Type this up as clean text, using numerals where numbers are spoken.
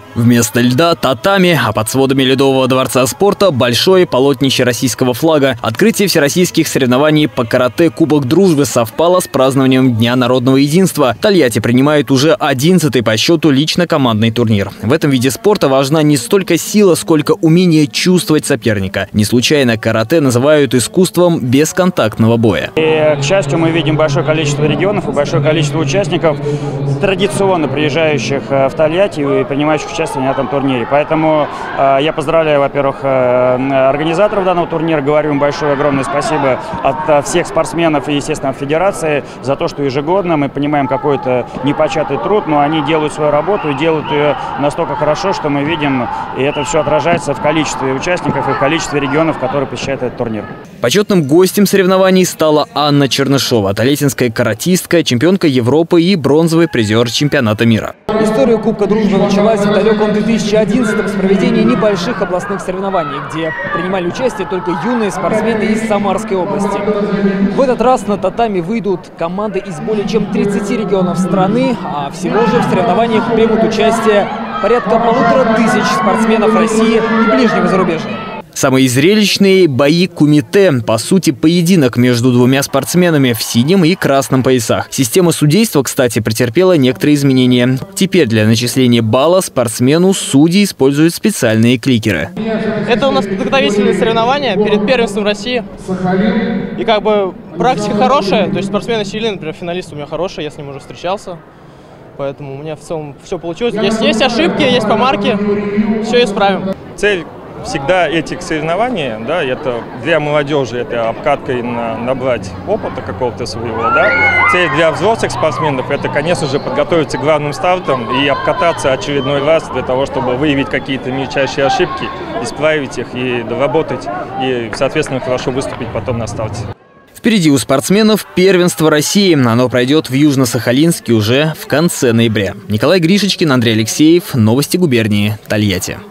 Вместо льда – татами, а под сводами Ледового дворца спорта – большое полотнище российского флага. Открытие всероссийских соревнований по карате «Кубок дружбы» совпало с празднованием Дня народного единства. Тольятти принимает уже 11-й по счету лично-командный турнир. В этом виде спорта важна не столько сила, сколько умение чувствовать соперника. Не случайно карате называют искусством бесконтактного боя. И, к счастью, мы видим большое количество регионов и большое количество участников, традиционно приезжающих в Тольятти и принимающих участие на этом турнире. Поэтому я поздравляю, во-первых, организаторов данного турнира, говорю им большое, огромное спасибо от всех спортсменов и, естественно, от федерации за то, что ежегодно мы понимаем какой-то непочатый труд, но они делают свою работу и делают ее настолько хорошо, что мы видим, и это все отражается в количестве участников и в количестве регионов, которые посещают этот турнир. Почетным гостем соревнований стала Анна Чернышова, тольяттинская каратистка, чемпионка Европы и бронзовый призер чемпионата мира. История Кубка дружбы началась в далеком 2011-м с проведения небольших областных соревнований, где принимали участие только юные спортсмены из Самарской области. В этот раз на татами выйдут команды из более чем 30 регионов страны, а всего же в соревнованиях примут участие порядка 1500 спортсменов России и ближнего зарубежья. Самые зрелищные бои кумите, по сути, поединок между двумя спортсменами в синем и красном поясах. Система судейства, кстати, претерпела некоторые изменения. Теперь для начисления балла спортсмену судьи используют специальные кликеры. Это у нас подготовительные соревнования перед первенством России. И как бы практика хорошая, то есть спортсмены сильные, например, финалист у меня хороший, я с ним уже встречался. Поэтому у меня в целом все получилось. Есть ошибки, есть помарки, все исправим. Цель всегда этих соревнований, да, это для молодежи, это обкаткой набрать опыта какого-то своего, да. Цель для взрослых спортсменов, это, конечно же, подготовиться к главным стартам и обкататься очередной раз для того, чтобы выявить какие-то мельчайшие ошибки, исправить их и доработать, и, соответственно, хорошо выступить потом на старте. Впереди у спортсменов первенство России. Оно пройдет в Южно-Сахалинске уже в конце ноября. Николай Гришечкин, Андрей Алексеев. Новости губернии Тольятти.